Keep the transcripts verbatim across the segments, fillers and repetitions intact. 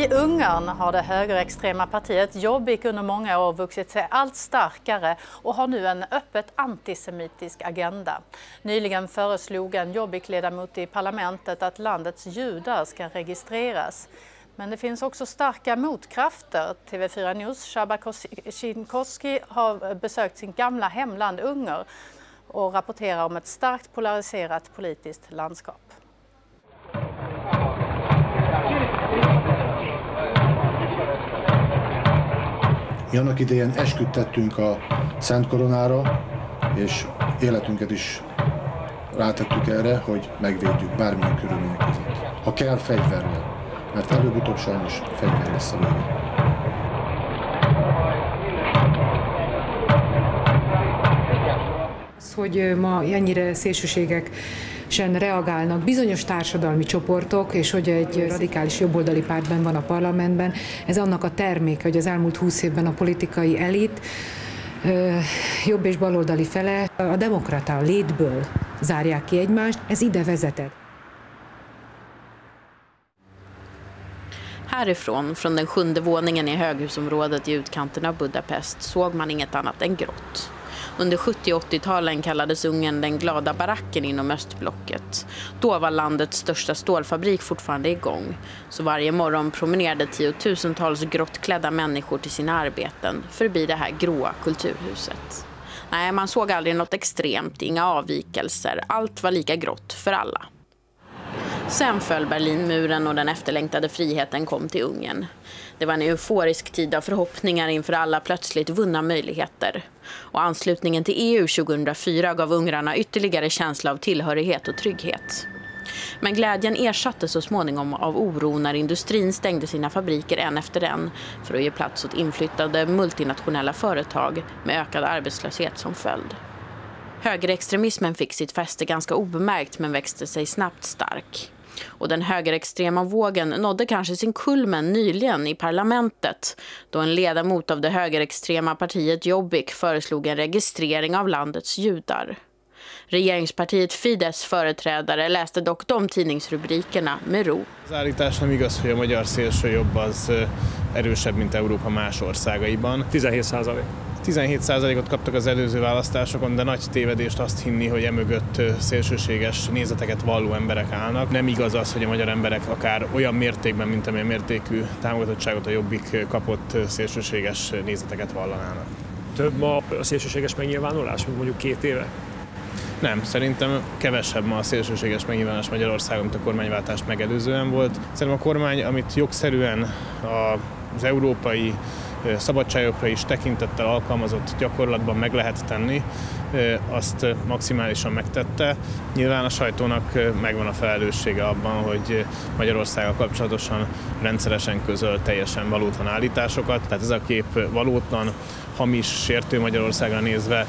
I Ungern har det högerextrema partiet Jobbik under många år vuxit sig allt starkare och har nu en öppet antisemitisk agenda. Nyligen föreslog en Jobbik-ledamot i parlamentet att landets judar ska registreras. Men det finns också starka motkrafter. T V fyra News Shaba Koshinkoski har besökt sin gamla hemland Ungern och rapporterar om ett starkt polariserat politiskt landskap. Mi annak idején esküdtettünk a Szent Koronára, és életünket is rátettük erre, hogy megvédjük bármilyen körülmények között. Ha kell, fegyverrel, mert előbb-utóbb sajnos fegyver lesz a vége. Hogy ma ennyire szélsőségesen reagálnak bizonyos társadalmi csoportok, és hogy egy radikális jobboldali pártban van a parlamentben, ez annak a terméke, hogy az elmúlt húsz évben a politikai elit jobb és baloldali fele a demokrata létből zárják ki egymást, ez ide vezetett. Härifrån, från den sjunde våningen i höghusområdet i utkanten av Budapest, såg man inget annat än grått. Under sjuttio- och åttio-talen kallades Ungern den glada baracken inom östblocket. Då var landets största stålfabrik fortfarande igång. Så varje morgon promenerade tiotusentals gråttklädda människor till sina arbeten förbi det här gråa kulturhuset. Nej, man såg aldrig något extremt, inga avvikelser. Allt var lika grått för alla. Sen föll Berlinmuren och den efterlängtade friheten kom till Ungern. Det var en euforisk tid av förhoppningar inför alla plötsligt vunna möjligheter. Och anslutningen till E U tjugohundrafyra gav ungrarna ytterligare känsla av tillhörighet och trygghet. Men glädjen ersattes så småningom av oro när industrin stängde sina fabriker en efter en för att ge plats åt inflyttade multinationella företag med ökad arbetslöshet som följd. Högerextremismen fick sitt fäste ganska obemärkt men växte sig snabbt stark. Och den högerextrema vågen nådde kanske sin kulmen nyligen i parlamentet då en ledamot av det högerextrema partiet Jobbik föreslog en registrering av landets judar. Regeringspartiet Fidesz företrädare läste dock de tidningsrubrikerna med ro. Az állítás nem igaz, hogy a magyar szélsőjobb az erősebb, mint Európa más országaiban. tizenhét százalék. tizenhét százalékot kaptak az előző választásokon, de nagy tévedést azt hinni, hogy emögött szélsőséges nézeteket valló emberek állnak. Nem igaz az, hogy a magyar emberek akár olyan mértékben, mint amilyen mértékű támogatottságot a Jobbik kapott, szélsőséges nézeteket vallanának. Több ma a szélsőséges megnyilvánulás, mint mondjuk két éve? Nem, szerintem kevesebb ma a szélsőséges megnyilvánulás Magyarországon, mint a kormányváltást megelőzően volt. Szerintem a kormány, amit jogszerűen az európai szabadságokra is tekintettel alkalmazott gyakorlatban meg lehet tenni, azt maximálisan megtette. Nyilván a sajtónak megvan a felelőssége abban, hogy Magyarországgal kapcsolatosan rendszeresen közöl teljesen valótlan állításokat. Tehát ez a kép valótlan, hamis, sértő Magyarországra nézve.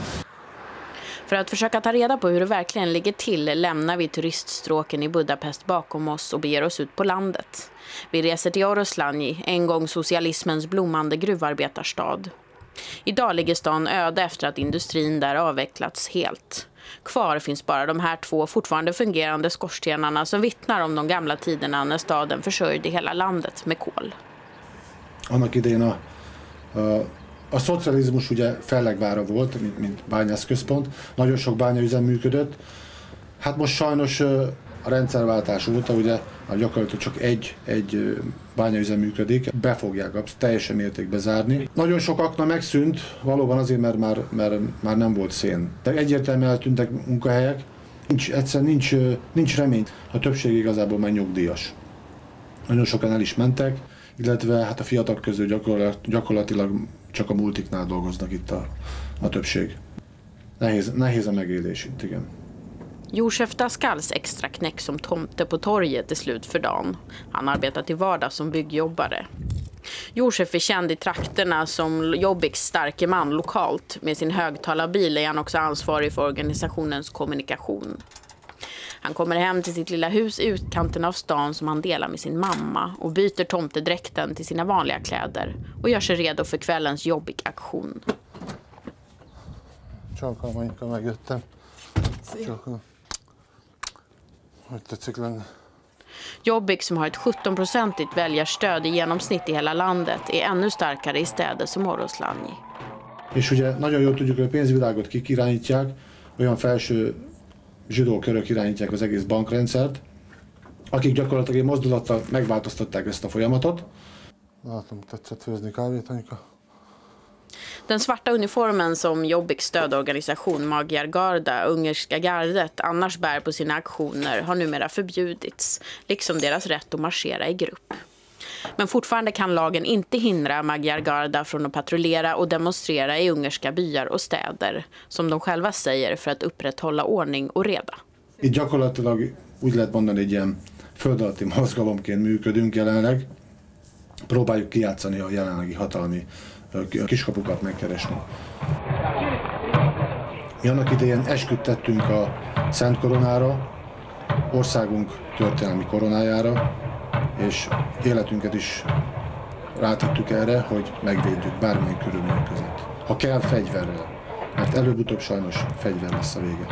För att försöka ta reda på hur det verkligen ligger till lämnar vi turiststråken i Budapest bakom oss och beger oss ut på landet. Vi reser till Oroszlányi, en gång socialismens blommande gruvarbetarstad. Idag ligger stan öde efter att industrin där avvecklats helt. Kvar finns bara de här två fortfarande fungerande skorstenarna som vittnar om de gamla tiderna när staden försörjde hela landet med kol. Annak idején a, a, a szocializmus ugye fellegvára volt, mint, mint bányászközpont. Nagyon sok bányaüzem működött. Hát most sajnos a rendszerváltás óta ugye gyakorlatilag csak egy, egy bányaüzem működik, be fogják absz- teljesen mértékben zárni. Nagyon sok akna megszűnt, valóban azért, mert már, mert már nem volt szén. De egyértelműen eltűntek munkahelyek, nincs, egyszerűen nincs, nincs remény. A többség igazából már nyugdíjas. Nagyon sokan el is mentek, illetve hát a fiatalok közül gyakorlatilag, gyakorlatilag csak a multiknál dolgoznak itt a, a többség. Nehéz, nehéz a megélés itt, igen. Josef Daskalls extra knäck som tomte på torget är slut för dagen. Han arbetar till vardag som byggjobbare. Josef är känd i trakterna som Jobbiks starke man lokalt. Med sin högtalarbil är han också ansvarig för organisationens kommunikation. Han kommer hem till sitt lilla hus i utkanten av stan som han delar med sin mamma och byter tomtedräkten till sina vanliga kläder och gör sig redo för kvällens Jobbik-aktion. Csalkalmainkkal megjöttem. Csak hogy tetszik lenni. Jobbik, som har ett sjutton-procentigt väljarstöd i genomsnitt i hela landet, är ännu starkare i städer som Oroszlányi. És ugye nagyon jól tudjuk, hogy a pénzvilágot kik irányítják, olyan felső zsidó körök irányítják az egész bankrendszert, akik gyakorlatilag egy mozdulattal megváltoztatták ezt a folyamatot. Látom, tetszett főzni kávét, Anyika. Den svarta uniformen som Jobbiks stödorganisation Magyar Garda, ungerska gardet, annars bär på sina aktioner har numera förbjudits, liksom deras rätt att marschera i grupp. Men fortfarande kan lagen inte hindra Magyar Garda från att patrullera och demonstrera i ungerska byar och städer, som de själva säger, för att upprätthålla ordning och reda. Itt gyakorlatilag úgy lehet mondani, egy ilyen föld alatti mozgalomként működünk jelenleg. Próbáljuk kijátszani a jelenlegi hatalmi kiskapukat megkeresni. Mi annak idején esküt tettünk a Szent Koronára, országunk történelmi koronájára, és életünket is rátettük erre, hogy megvédjük bármilyen körülmények között. Ha kell, fegyverrel, mert előbb-utóbb sajnos fegyver lesz a vége.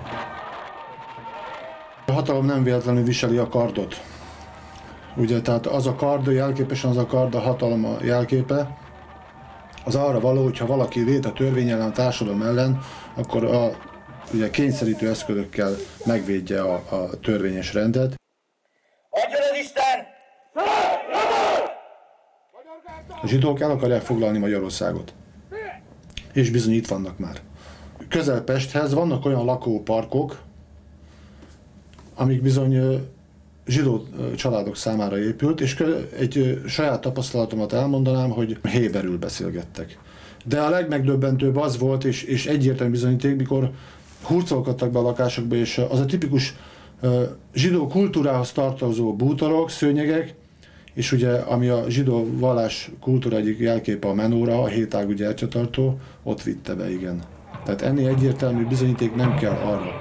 A hatalom nem véletlenül viseli a kardot. Ugye, tehát az a kard, jelképesen az a kard, a hatalom a jelképe, az arra való, hogyha valaki lét a törvény ellen, a társadalom ellen, akkor a ugye, kényszerítő eszközökkel megvédje a, a törvényes rendet. Adjon az Isten! A zsidók el akarják foglalni Magyarországot. És bizony itt vannak már. Közel Pesthez vannak olyan lakóparkok, amik bizony zsidó családok számára épült, és egy saját tapasztalatomat elmondanám, hogy héberül beszélgettek. De a legmegdöbbentőbb az volt, és, és egyértelmű bizonyíték, mikor hurcolkodtak be a lakásokba, és az a tipikus zsidó kultúrához tartozó bútorok, szőnyegek, és ugye, ami a zsidó vallás kultúra egyik jelképe, a menóra, a hétágú gyertyatartó, ott vitte be, igen. Tehát ennél egyértelmű bizonyíték nem kell arra.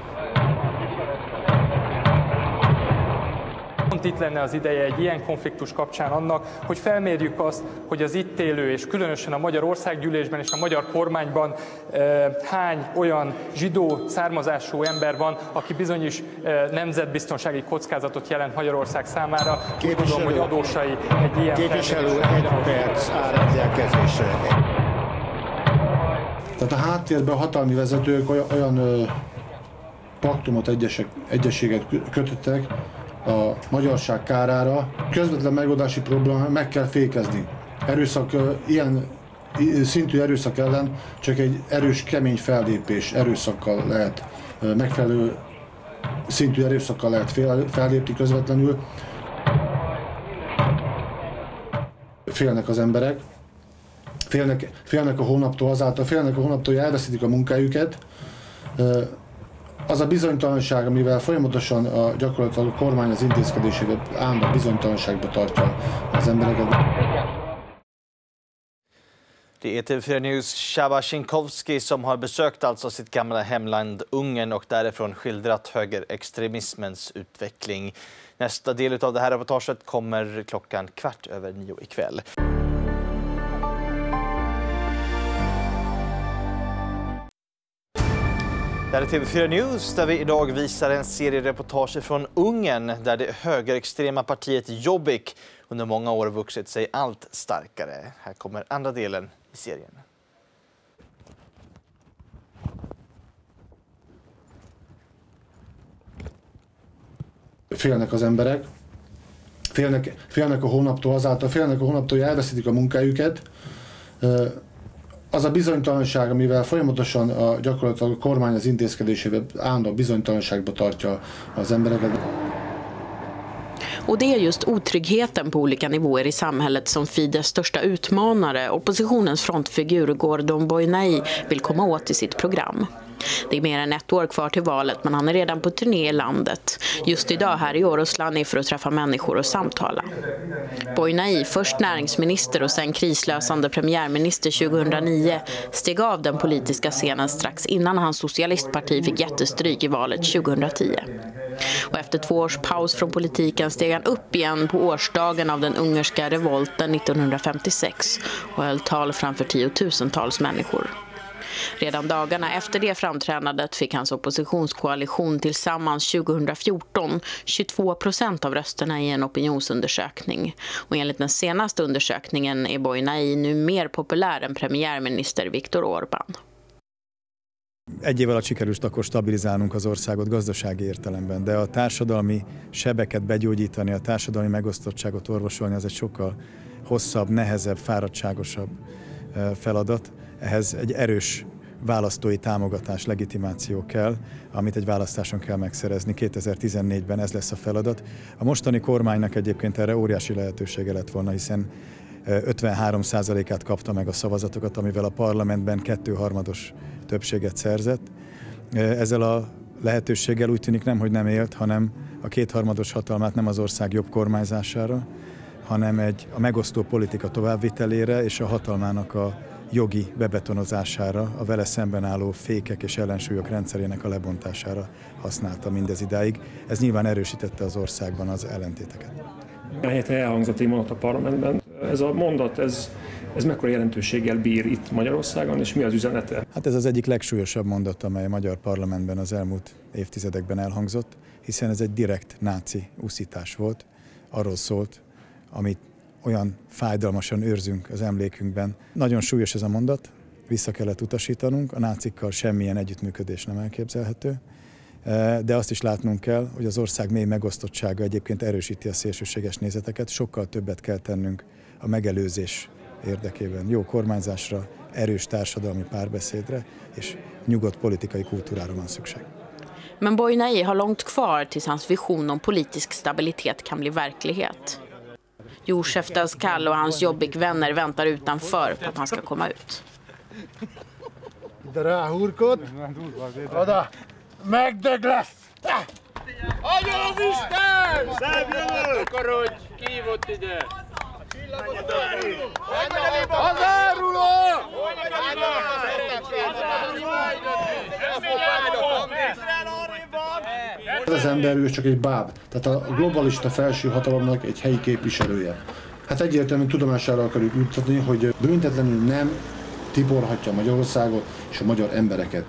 Itt lenne az ideje egy ilyen konfliktus kapcsán annak, hogy felmérjük azt, hogy az itt élő, és különösen a Magyar Országgyűlésben és a magyar kormányban eh, hány olyan zsidó származású ember van, aki bizony is eh, nemzetbiztonsági kockázatot jelent Magyarország számára. Úgy tudom, hogy adósai egy ilyen képviselő egy perc áll rendelkezésre. Tehát a háttérben a hatalmi vezetők olyan, olyan ö, paktumot, egyesek, egyességet kötöttek a magyarság kárára. Közvetlen megoldási probléma, meg kell fékezni. Erőszak, ilyen szintű erőszak ellen csak egy erős, kemény fellépés, erőszakkal lehet, megfelelő szintű erőszakkal lehet fellépni közvetlenül. Félnek az emberek, félnek, félnek a hónaptól, azáltal félnek a hónaptól, hogy elveszítik a munkájukat. Az a bizonytalanság, amivel folyamatosan a, gyakorlatilag a kormány az intézkedésével állandóan bizonytalanságba tartja az embereket. Det är T V fyra News Shaba Szynkowski som har besökt alltså sitt gamla hemland Ungern och därifrån skildrat högerextremismens utveckling. Nästa del av det här reportaget kommer klockan kvart över nio ikväll. Det här är T V fyra News där vi idag visar en serie reportage från Ungern där det högerextrema partiet Jobbik under många år vuxit sig allt starkare. Här kommer andra delen i serien. Félnek az emberek, félnek, félnek a hónaptól, azáltal félnek a hónaptól, hogy elveszítik a munkájukat. Az a bizonytalanság, amivel folyamatosan a, gyakorlatilag a kormány az intézkedésével állandóan bizonytalanságba tartja az embereket. Och det är just otryggheten på olika nivåer i samhället som Fidesz största utmanare, oppositionens frontfigur Gordon Boynai, vill komma åt i sitt program. Det är mer än ett år kvar till valet, men han är redan på turné i landet. Just idag här i Oroszlányi för att träffa människor och samtala. Boynai, först näringsminister och sen krislösande premiärminister tjugohundranio, steg av den politiska scenen strax innan hans socialistparti fick jättestryk i valet tjugohundratio. Och efter två års paus från politiken steg han upp igen på årsdagen av den ungerska revolten nittonhundrafemtiosex och höll tal framför tiotusentals människor. Redan dagarna efter det framträdandet fick hans oppositionskoalition tillsammans tjugohundrafjorton tjugotvå procent av rösterna i en opinionsundersökning. Och enligt den senaste undersökningen är Bolyai nu mer populär än premiärminister Viktor Orbán. Egy év alatt sikerült akkor stabilizálnunk az országot gazdasági értelemben, de a társadalmi sebeket begyógyítani, a társadalmi megosztottságot orvosolni, az egy sokkal hosszabb, nehezebb, fáradtságosabb feladat. Ehhez egy erős választói támogatás, legitimáció kell, amit egy választáson kell megszerezni. kétezer-tizennégyben ez lesz a feladat. A mostani kormánynak egyébként erre óriási lehetősége lett volna, hiszen ötvenhárom százalékát kapta meg a szavazatokat, amivel a parlamentben kettőharmados többséget szerzett. Ezzel a lehetőséggel úgy tűnik nem, hogy nem élt, hanem a kétharmados hatalmát nem az ország jobb kormányzására, hanem egy a megosztó politika továbbvitelére és a hatalmának a jogi bebetonozására, a vele szemben álló fékek és ellensúlyok rendszerének a lebontására használta mindez idáig. Ez nyilván erősítette az országban az ellentéteket. A héten elhangzott egy mondat a parlamentben. Ez a mondat, ez, ez mekkora jelentőséggel bír itt Magyarországon, és mi az üzenete? Hát ez az egyik legsúlyosabb mondat, amely a magyar parlamentben az elmúlt évtizedekben elhangzott, hiszen ez egy direkt náci uszítás volt. Arról szólt, amit olyan fájdalmasan őrzünk az emlékünkben. Nagyon súlyos ez a mondat, vissza kellett utasítanunk, a nácikkal semmilyen együttműködés nem elképzelhető, de azt is látnunk kell, hogy az ország mély megosztottsága egyébként erősíti a szélsőséges nézeteket, sokkal többet kell tennünk a megelőzés érdekében. Jó kormányzásra, erős társadalmi párbeszédre és nyugodt politikai kultúrára van szükség. Men Bolyai har långt kvar tills hans vision om politisk stabilitet kan bli verklighet. Josef Dazkal och hans jobbik vänner väntar utanför på att han ska komma ut. Dra hurkot. Oda. Megdöglesz! Adja az Isten! Szárjövő! Akarodj! Kívott ide! Az áruló! Ez az ember, ő csak egy báb, tehát a globalista felső hatalomnak egy helyi képviselője. Hát egyértelműen tudomására akarjuk juttatni, hogy büntetlenül nem tiporhatja Magyarországot és a magyar embereket.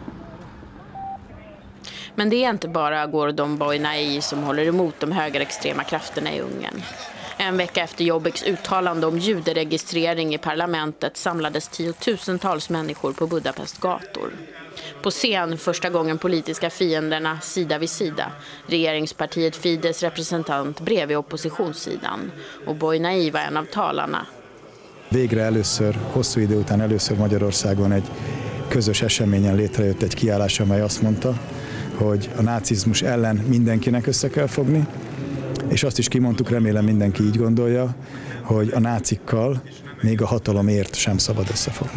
Men det är inte bara Gordon Bolyai som håller emot de högerextrema krafterna i Ungern. En vecka efter Jobbiks uttalande om juderegistrering i parlamentet samlades tiotusentals människor på Budapest gator. På scen första gången politiska fienderna sida vid sida. Regeringspartiet Fidesz representant bredvid oppositionssidan. Och Bolyai var en av talarna. Végre először, hosszú idő után először Magyarországon egy közös eseményen létrejött egy kiállás, amely azt mondta, hogy a nácizmus ellen mindenkinek össze kell fogni, és azt is kimondtuk, remélem mindenki így gondolja, hogy a nácikkal még a hatalomért sem szabad összefogni.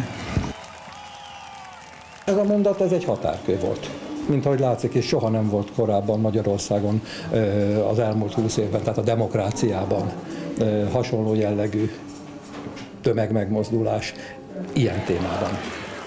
Ez a mondat, ez egy határkő volt. Mint ahogy látszik, és soha nem volt korábban Magyarországon az elmúlt húsz évben, tehát a demokráciában hasonló jellegű tömegmegmozdulás ilyen témában.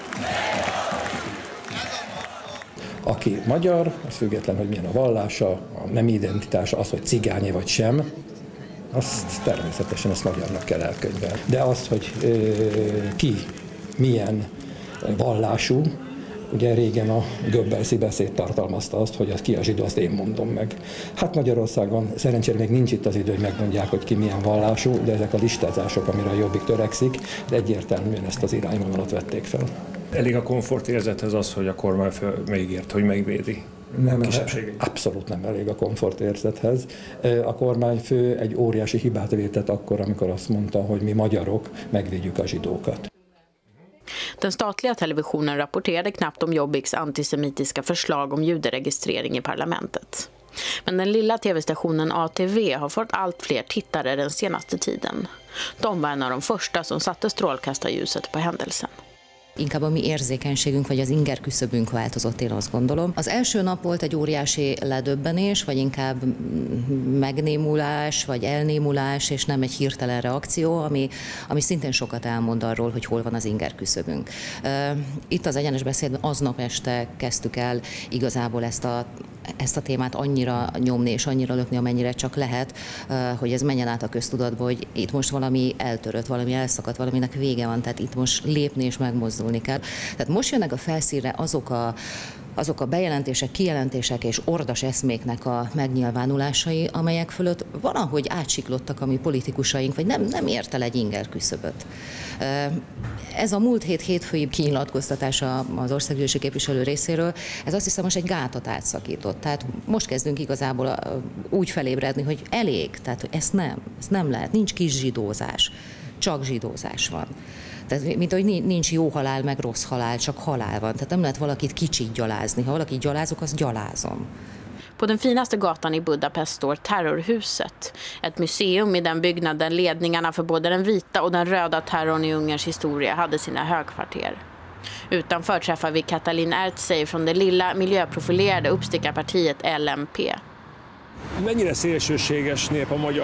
Aki magyar, az független, hogy milyen a vallása, a nemi identitása, az, hogy cigány vagy sem, azt természetesen ezt magyarnak kell elkönyvelni. De azt, hogy ö, ki milyen vallású, ugye régen a Goebbelsi beszéd tartalmazta azt, hogy az ki a zsidó, azt én mondom meg. Hát Magyarországon szerencsére még nincs itt az idő, hogy megmondják, hogy ki milyen vallású, de ezek a listázások, amire a Jobbik törekszik, de egyértelműen ezt az irányvonalat vették fel. Elég a komfortérzethez az, hogy a kormányfő megígért, hogy megvédi nem, a kisebbségét? Abszolút nem elég a komfortérzethez. A kormányfő egy óriási hibát vétett akkor, amikor azt mondta, hogy mi magyarok megvédjük a zsidókat. Den statliga televisionen rapporterade knappt om Jobbiks antisemitiska förslag om juderegistrering i parlamentet. Men den lilla tv-stationen A T V har fått allt fler tittare den senaste tiden. De var en av de första som satte strålkastarljuset på händelsen. Inkább a mi érzékenységünk, vagy az inger küszöbünk változott, én azt gondolom. Az első nap volt egy óriási ledöbbenés, vagy inkább megnémulás, vagy elnémulás, és nem egy hirtelen reakció, ami, ami szintén sokat elmond arról, hogy hol van az inger küszöbünk. Itt az Egyenes Beszédben aznap este kezdtük el igazából ezt a ezt a témát annyira nyomni és annyira lökni, amennyire csak lehet, hogy ez menjen át a köztudatba, hogy itt most valami eltörött, valami elszakadt, valaminek vége van, tehát itt most lépni és megmozdulni tanulni kell. Tehát most jönnek a felszínre azok a azok a bejelentések, kijelentések és ordas eszméknek a megnyilvánulásai, amelyek fölött valahogy átsiklottak a mi politikusaink, vagy nem, nem ért el egy inger küszöböt. Ez a múlt hét hétfői kinyilatkoztatása az országgyűlési képviselő részéről, ez azt hiszem most egy gátat átszakított. Tehát most kezdünk igazából úgy felébredni, hogy elég, tehát hogy ezt nem, ezt nem lehet, nincs kis zsidózás, csak zsidózás van. Tehát, mint hogy nincs jó halál, meg rossz halál, csak halál van. Tehát nem lehet valakit kicsit gyalázni. Ha valakit gyalázok, azt gyalázom. På den finaste gatan i Budapest står Terrorhuset. Ett museum i den byggnaden ledningarna för både den vita och den röda terrorn i Ungerns historia hade sina högkvarter. Utanför träffar vi Katalin Ertzey från det lilla miljöprofilerade uppstickarpartiet L M P. Mennyire szélsőséges nép a magyar?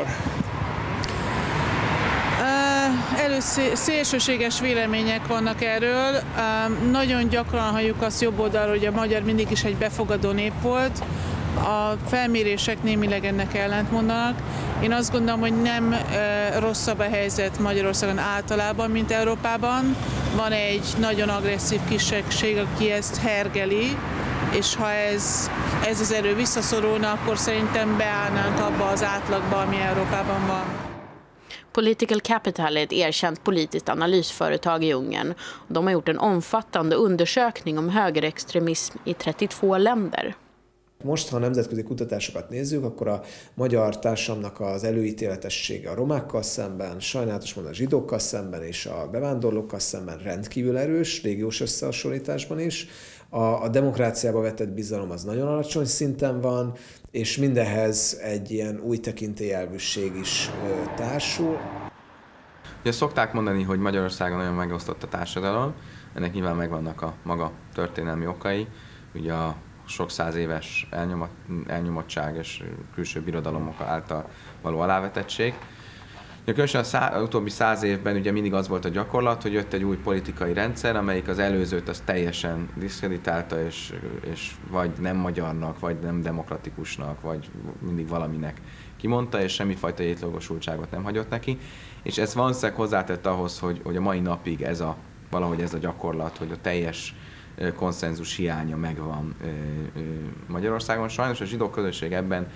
Először szélsőséges vélemények vannak erről. Nagyon gyakran halljuk azt jobb oldalról, hogy a magyar mindig is egy befogadó nép volt. A felmérések némileg ennek ellentmondanak. Én azt gondolom, hogy nem rosszabb a helyzet Magyarországon általában, mint Európában. Van egy nagyon agresszív kisebbség, aki ezt hergeli, és ha ez, ez az erő visszaszorulna, akkor szerintem beállnánk abba az átlagba, ami Európában van. Political Capital är ett erkänt politiskt analysföretag i Ungern. De har gjort en omfattande undersökning om högerextremism i trettiotvå länder. Most, ha a nemzetközi kutatásokat nézzük, akkor a magyar társadalomnak az előítéletessége a romákkal szemben, sajnálatos módon a zsidókkal szemben és a bevándorlókkal szemben rendkívül erős, régiós összehasonlításban is. A, a demokráciába vetett bizalom az nagyon alacsony szinten van, és mindehhez egy ilyen új tekintélyelvűség is ö, társul. Ugye szokták mondani, hogy Magyarországon nagyon megosztott a társadalom, ennek nyilván megvannak a maga történelmi okai, ugye a sok száz éves elnyomott, elnyomottság és külső birodalomok által való alávetettség. Különösen az szá, utóbbi száz évben ugye mindig az volt a gyakorlat, hogy jött egy új politikai rendszer, amelyik az előzőt az teljesen diszkreditálta, és, és vagy nem magyarnak, vagy nem demokratikusnak, vagy mindig valaminek kimondta, és semmifajta létjogosultságot nem hagyott neki. És ez valószínűleg hozzátett ahhoz, hogy, hogy a mai napig ez a, valahogy ez a gyakorlat, hogy a teljes konszenzus hiánya megvan Magyarországon. Sajnos a zsidó közösség ebben,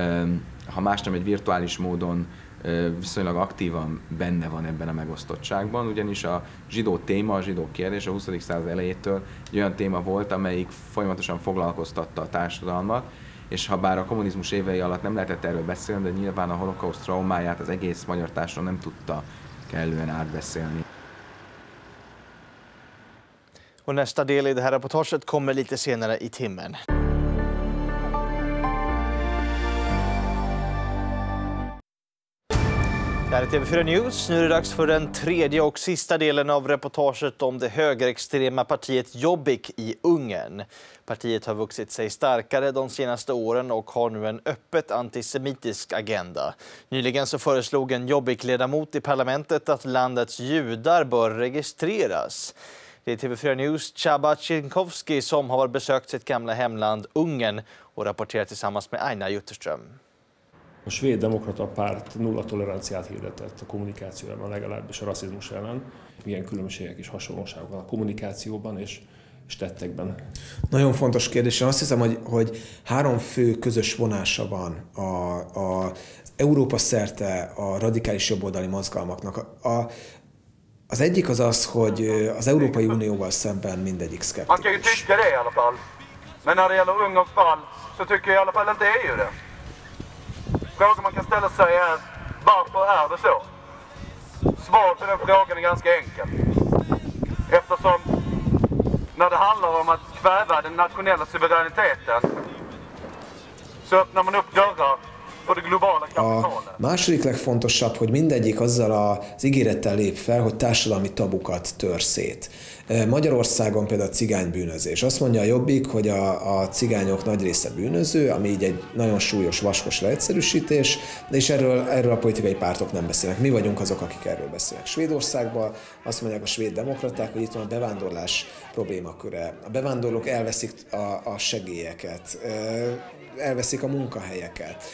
ha más nem, egy virtuális módon viszonylag aktívan benne van ebben a megosztottságban, ugyanis a zsidó téma, a zsidó kérdés a huszadik század elejétől egy olyan téma volt, amelyik folyamatosan foglalkoztatta a társadalmat, és ha bár a kommunizmus évei alatt nem lehetett erről beszélni, de nyilván a holokauszt traumáját az egész magyar társadalom nem tudta kellően átbeszélni. Och nästa del i det här reportaget kommer lite senare i timmen. Det här är T V fyra News. Nu är det dags för den tredje och sista delen av reportaget om det högerextrema partiet Jobbik i Ungern. Partiet har vuxit sig starkare de senaste åren och har nu en öppet antisemitisk agenda. Nyligen så föreslog en Jobbik-ledamot i parlamentet att landets judar bör registreras. Det är T V fyra News Csaba Csinkowski som har besökt sitt gamla hemland Ungern och rapporterar tillsammans med Aina Jutterström. A svéd demokrata párt nulla toleranciát hirdetett a kommunikációban, legalábbis a rasszizmus ellen. Milyen különbségek és hasonlóságok van a kommunikációban és, és tettekben? Nagyon fontos kérdés. Én azt hiszem, hogy, hogy három fő közös vonása van a, a Európa szerte a radikális jobboldali mozgalmaknak. A, az egyik az az, hogy az Európai Unióval szemben mindegyik szkeptikus. Man kan ju tycka det i alla fall. Men när det gäller Ungerns fall så tycker jag i alla fall inte E U det. Frågan man kan ställa sig är, varför är det så? Svaret på den frågan är ganska enkel. Eftersom när det handlar om att kväva den nationella suveräniteten så öppnar man upp dörrar för det globala kapitalet. A második legfontosabb, hogy mindegyik azzal az ígérettel lép fel, hogy társadalmi tabukat tör szét. Magyarországon például a cigánybűnözés. Azt mondja a Jobbik, hogy a, a cigányok nagy része bűnöző, ami így egy nagyon súlyos, vaskos leegyszerűsítés, és erről, erről a politikai pártok nem beszélnek. Mi vagyunk azok, akik erről beszélnek. Svédországban azt mondják a svéd demokraták, hogy itt van a bevándorlás problémaköre. A bevándorlók elveszik a, a segélyeket, elveszik a munkahelyeket, és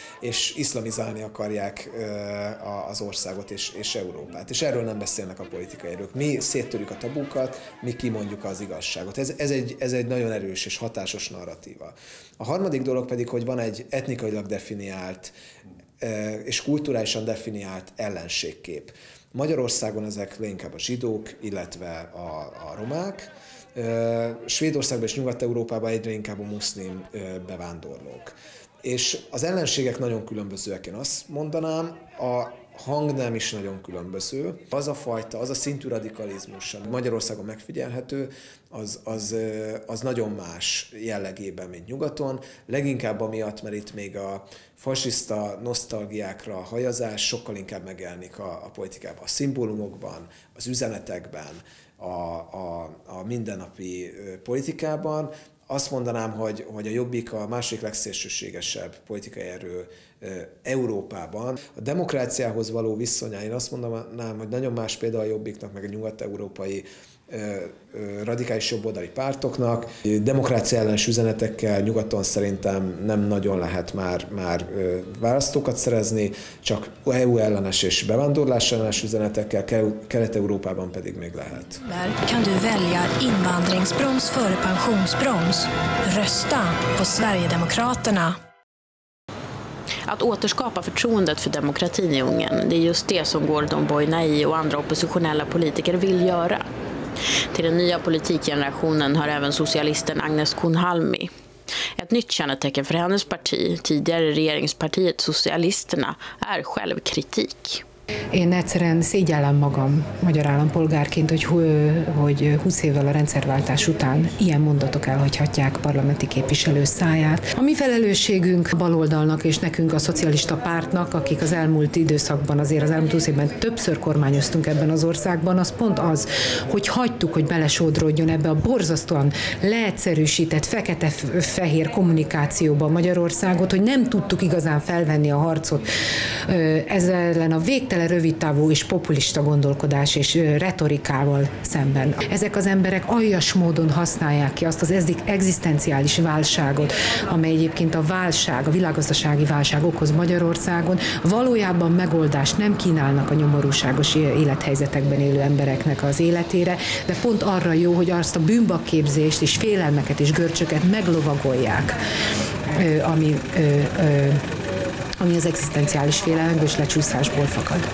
és iszlamizálni akarják az országot és, és Európát. És erről nem beszélnek a politikai erők. Mi széttörjük a tabukat, mi kimondjuk az igazságot. Ez, ez, egy, ez egy nagyon erős és hatásos narratíva. A harmadik dolog pedig, hogy van egy etnikailag definiált és kulturálisan definiált ellenségkép. Magyarországon ezek leginkább a zsidók, illetve a, a romák. Svédországban és Nyugat-Európában egyre inkább a muszlim bevándorlók. És az ellenségek nagyon különbözőek, én azt mondanám, a hangnem is nagyon különböző. Az a fajta, az a szintű radikalizmus, ami Magyarországon megfigyelhető, az, az, az nagyon más jellegében, mint nyugaton. Leginkább amiatt, mert itt még a fasiszta nosztalgiákra a hajazás sokkal inkább megjelenik a, a politikában, a szimbólumokban, az üzenetekben, a, a, a mindennapi politikában. Azt mondanám, hogy, hogy a Jobbik a második legszélsőségesebb politikai erő Európában. A demokráciához való viszonya, én azt mondanám, hogy nagyon más például a Jobbiknak, meg a nyugat-európai radikális jobboldali pártoknak. Demokrácia ellenes üzenetekkel nyugaton szerintem nem nagyon lehet már, már választókat szerezni, csak é u ellenes és bevándorlás ellenes üzenetekkel, Kelet-Európában pedig még lehet. Kan du välja invandringsbroms före pensionsbroms? Rösta på Sverigedemokraterna. Att återskapa förtroendet för demokratin i Ungern, det är just det som Gordon Boynai och andra oppositionella politiker vill göra. Till den nya politikgenerationen hör även socialisten Agnes Kohnhalmi. Ett nytt kännetecken för hennes parti, tidigare regeringspartiet Socialisterna, är självkritik. Én egyszerűen szégyellem magam magyar állampolgárként, hogy, hogy húsz évvel a rendszerváltás után ilyen mondatok elhagyhatják parlamenti képviselő száját. A mi felelősségünk baloldalnak és nekünk a szocialista pártnak, akik az elmúlt időszakban, azért az elmúlt húsz évben többször kormányoztunk ebben az országban, az pont az, hogy hagytuk, hogy belesodródjon ebbe a borzasztóan leegyszerűsített, fekete-fehér kommunikációba Magyarországot, hogy nem tudtuk igazán felvenni a harcot ezzel ellen a végtelen rövidtávú és populista gondolkodás és retorikával szemben. Ezek az emberek aljas módon használják ki azt az egzisztenciális válságot, amely egyébként a válság, a világgazdasági válság okoz Magyarországon. Valójában megoldást nem kínálnak a nyomorúságos élethelyzetekben élő embereknek az életére, de pont arra jó, hogy azt a bűnbakképzést és félelmeket és görcsöket meglovagolják, ami ami az egzisztenciális félelemből és lecsúszásból fakad.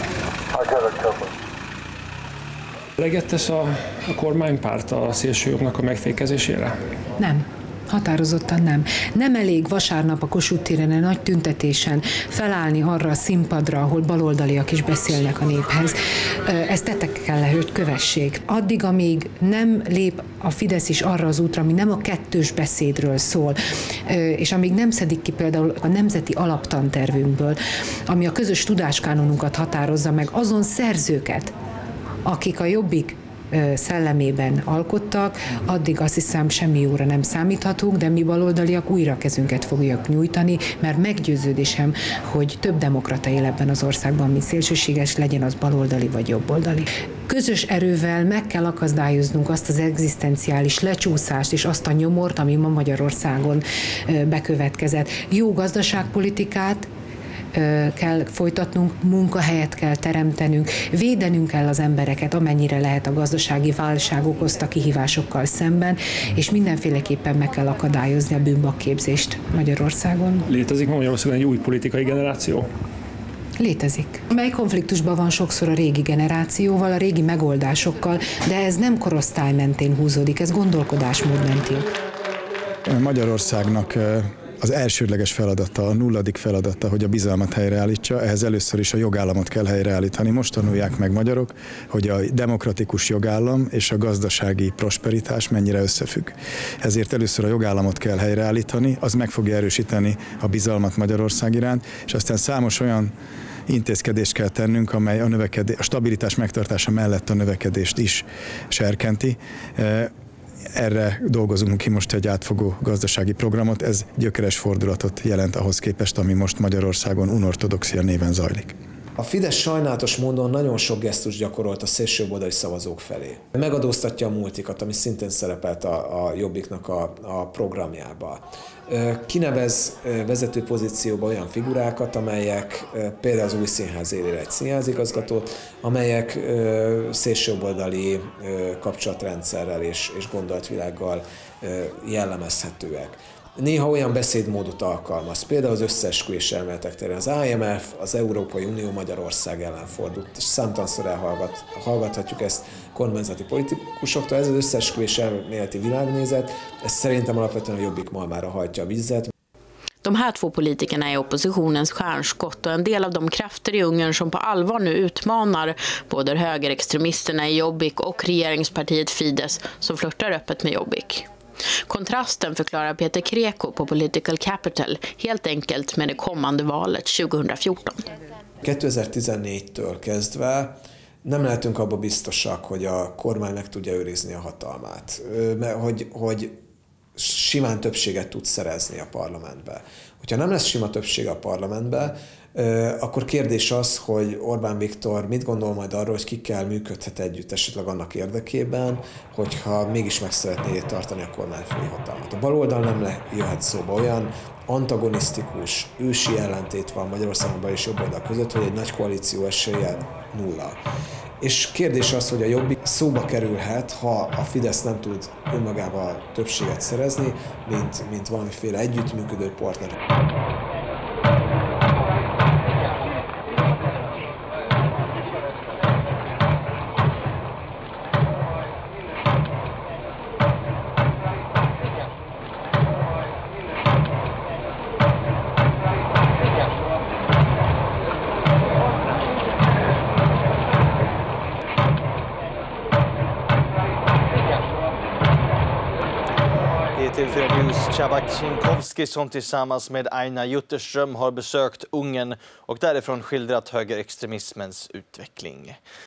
Eleget tesz a, a kormánypárt a szélsőjobbnak a megfékezésére? Nem. Határozottan nem. Nem elég vasárnap a Kossuth téren egy nagy tüntetésen felállni arra a színpadra, ahol baloldaliak is beszélnek a néphez. Ezt tettekkel le, hogy kövessék. Addig, amíg nem lép a Fidesz is arra az útra, ami nem a kettős beszédről szól, és amíg nem szedik ki például a nemzeti alaptantervünkből, ami a közös tudáskánonunkat határozza meg, azon szerzőket, akik a Jobbik szellemében alkottak, addig azt hiszem semmi jóra nem számíthatunk, de mi baloldaliak újra kezünket fogjuk nyújtani, mert meggyőződésem, hogy több demokrata él ebben az országban, mint szélsőséges, legyen az baloldali vagy jobboldali. Közös erővel meg kell akadályoznunk azt az egzisztenciális lecsúszást és azt a nyomort, ami ma Magyarországon bekövetkezett. Jó gazdaságpolitikát kell folytatnunk, munkahelyet kell teremtenünk, védenünk kell az embereket, amennyire lehet a gazdasági válság okozta kihívásokkal szemben, és mindenféleképpen meg kell akadályozni a bűnbakképzést Magyarországon. Létezik Magyarországon egy új politikai generáció? Létezik. Mely konfliktusban van sokszor a régi generációval, a régi megoldásokkal, de ez nem korosztály mentén húzódik, ez gondolkodásmód mentén. Magyarországnak az elsődleges feladata, a nulladik feladata, hogy a bizalmat helyreállítsa, ehhez először is a jogállamot kell helyreállítani. Most tanulják meg magyarok, hogy a demokratikus jogállam és a gazdasági prosperitás mennyire összefügg. Ezért először a jogállamot kell helyreállítani, az meg fogja erősíteni a bizalmat Magyarország iránt, és aztán számos olyan intézkedést kell tennünk, amely a, növekedés, a stabilitás megtartása mellett a növekedést is serkenti. Erre dolgozunk ki most egy átfogó gazdasági programot, ez gyökeres fordulatot jelent ahhoz képest, ami most Magyarországon unortodoxia néven zajlik. A Fidesz sajnálatos módon nagyon sok gesztus gyakorolt a szélsőjobboldali szavazók felé. Megadóztatja a multikat, ami szintén szerepelt a, a Jobbiknak a, a programjába. Kinevez vezető pozícióba olyan figurákat, amelyek például az új színház élére egy színházigazgatót, amelyek szélsőjobboldali kapcsolatrendszerrel és, és gondolatvilággal jellemezhetőek. Néha olyan beszédmódot alkalmaz, például az összeesküvés elméletek terén. Az I M F, az Európai Unió Magyarország ellen fordult, és számtalanszor elhallgathatjuk ezt kormányzati politikusoktól. Ez az összeesküvés elméleti világnézet, ez szerintem alapvetően a Jobbik malmára hajtja a vizet. De här två politikerna är oppositionens stjärnskott och en del av de krafter i Ungern som på allvar nu utmanar både högerextremisterna i Jobbik och regeringspartiet Fidesz som flörtar öppet med Jobbik. Kontrasten förklarar Peter Kreko på Political Capital helt enkelt med det kommande valet tjugohundrafjorton. kétezer-tizennégytől kezdve nem lehetünk abban biztosak, hogy a kormány meg tudja őrizni a hatalmát, hogy, hogy simán többséget tud szerezni a parlamentbe. Hogyha nem lesz sima többség a parlamentbe, akkor kérdés az, hogy Orbán Viktor mit gondol majd arról, hogy kikkel működhet együtt esetleg annak érdekében, hogyha mégis meg szeretné tartani a kormányfői hatalmat. A baloldal nem jöhet szóba, olyan antagonisztikus, ősi ellentét van Magyarországban és jobboldal között, hogy egy nagy koalíció esélye nulla. És kérdés az, hogy a Jobbik szóba kerülhet, ha a Fidesz nem tud önmagában többséget szerezni, mint, mint valamiféle együttműködő partner. T V fyra News Chabak-Chinkowski som tillsammans med Aina Jutterström har besökt Ungern och därifrån skildrat högerextremismens utveckling.